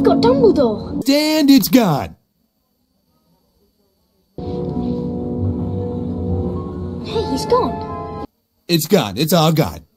got Dumbledore. And it's gone. Hey, he's gone. It's gone. It's all gone.